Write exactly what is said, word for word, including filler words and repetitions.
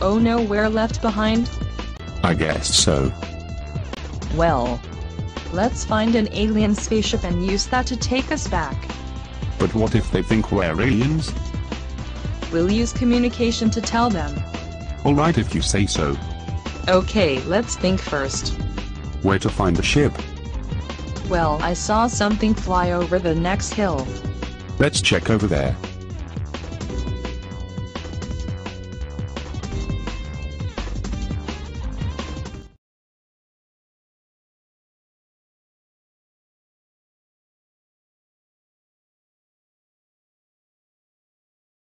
Oh no, we're left behind? I guess so. Well, let's find an alien spaceship and use that to take us back. But what if they think we're aliens? We'll use communication to tell them. Alright if you say so. Okay, let's think first. Where to find the ship? Well, I saw something fly over the next hill. Let's check over there.